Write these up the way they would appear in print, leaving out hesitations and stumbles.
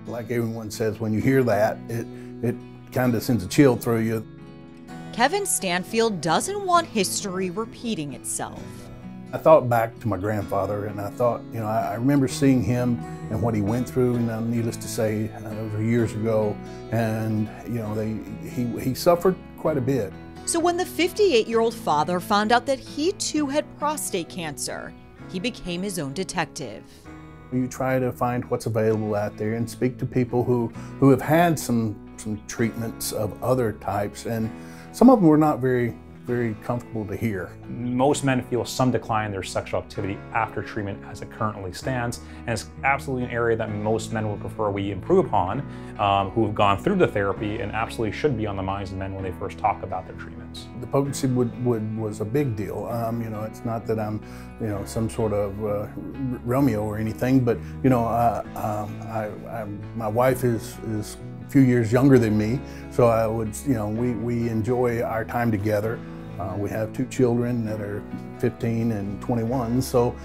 Like everyone says, when you hear that, it kind of sends a chill through you. Kevin Stanfield doesn't want history repeating itself. I thought back to my grandfather, and I thought, I remember seeing him and what he went through. Needless to say, those were years ago, and he suffered quite a bit. So when the 58-year-old father found out that he too had prostate cancer, he became his own detective. You try to find what's available out there and speak to people who have had some treatments of other types, and some of them were not very comfortable to hear. Most men feel some decline in their sexual activity after treatment as it currently stands, and it's absolutely an area that most men would prefer we improve upon, who have gone through the therapy, and absolutely should be on the minds of men when they first talk about their treatments. The potency was a big deal. It's not that I'm some sort of Romeo or anything, but my wife is a few years younger than me, so I would, we enjoy our time together. We have 2 children that are 15 and 21, so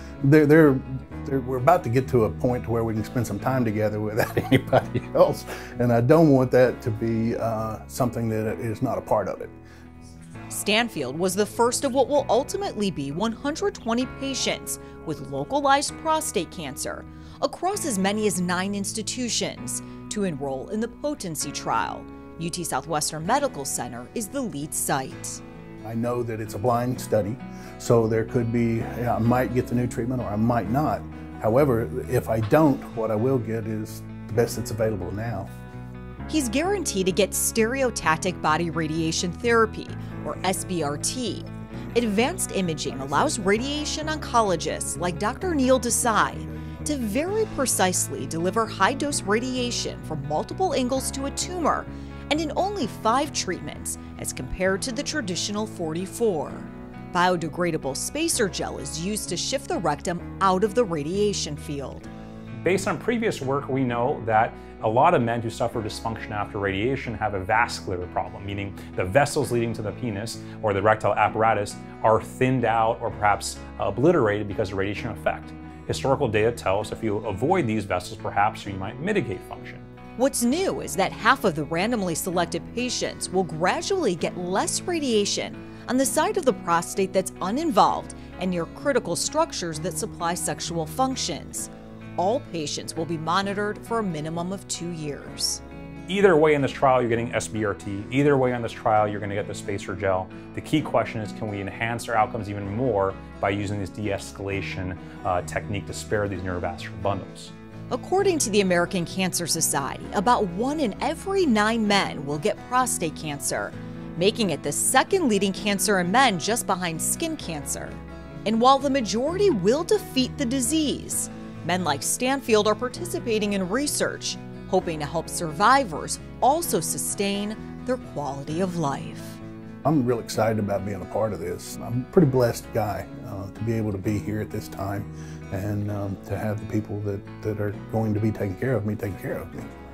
we're about to get to a point where we can spend some time together without anybody else, and I don't want that to be something that is not a part of it. Stanfield was the first of what will ultimately be 120 patients with localized prostate cancer across as many as 9 institutions to enroll in the potency trial. UT Southwestern Medical Center is the lead site. I know that it's a blind study, so there could be, I might get the new treatment or I might not. However, if I don't, what I will get is the best that's available now. He's guaranteed to get stereotactic body radiation therapy, or SBRT. Advanced imaging allows radiation oncologists like Dr. Neil Desai to very precisely deliver high-dose radiation from multiple angles to a tumor, and in only 5 treatments as compared to the traditional 44. Biodegradable spacer gel is used to shift the rectum out of the radiation field. Based on previous work, we know that a lot of men who suffer dysfunction after radiation have a vascular problem, meaning the vessels leading to the penis or the erectile apparatus are thinned out or perhaps obliterated because of radiation effect. Historical data tell us if you avoid these vessels, perhaps you might mitigate function. What's new is that half of the randomly selected patients will gradually get less radiation on the side of the prostate that's uninvolved and near critical structures that supply sexual functions. All patients will be monitored for a minimum of 2 years. Either way in this trial, you're getting SBRT. Either way on this trial, you're going to get the spacer gel. The key question is, can we enhance our outcomes even more by using this de-escalation technique to spare these neurovascular bundles? According to the American Cancer Society, about 1 in every 9 men will get prostate cancer, making it the second leading cancer in men just behind skin cancer. And while the majority will defeat the disease, men like Stanfield are participating in research, hoping to help survivors also sustain their quality of life. I'm real excited about being a part of this. I'm a pretty blessed guy to be able to be here at this time and to have the people that are going to be taking care of me take care of me.